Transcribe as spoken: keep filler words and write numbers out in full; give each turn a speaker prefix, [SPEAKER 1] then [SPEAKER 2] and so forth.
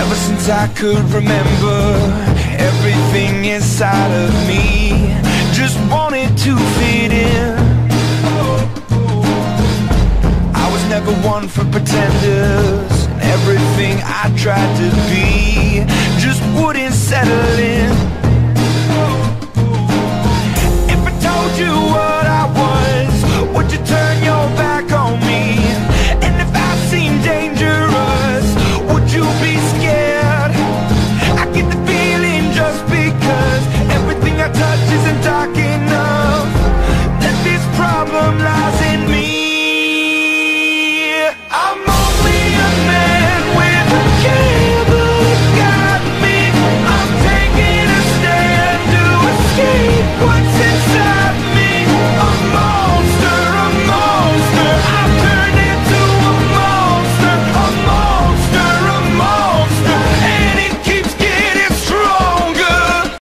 [SPEAKER 1] Ever since I could remember, everything inside of me just wanted to fit in. I was never one for pretenders, and everything I tried to be just wouldn't settle in.